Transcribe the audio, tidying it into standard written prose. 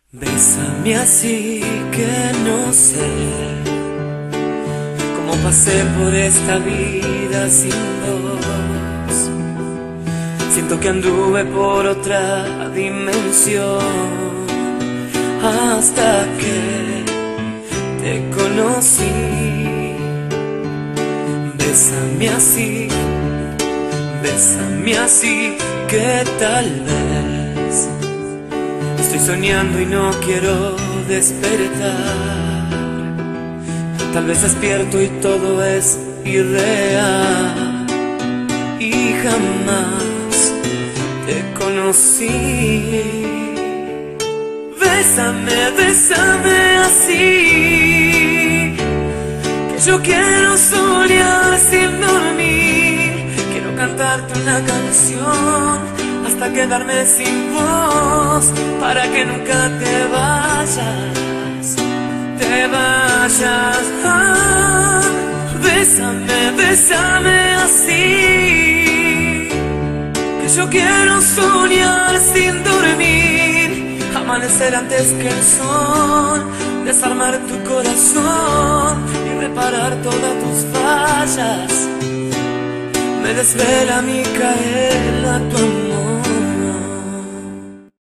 Bésame así que no sé cómo pasé por esta vida sin vos. Siento que anduve por otra dimensión hasta que te conocí. Bésame así que tal vez estoy soñando y no quiero despertar. Tal vez despierto y todo es irreal y jamás te conocí. Bésame así, que yo quiero soñar sin dormir. Quiero cantarte una canción hasta quedarme sin voz, para que nunca te vayas, Ah, bésame así, que yo quiero soñar sin dormir, amanecer antes que el sol, desarmar tu corazón y reparar todas tus fallas. Me desvela Micaela tu amor.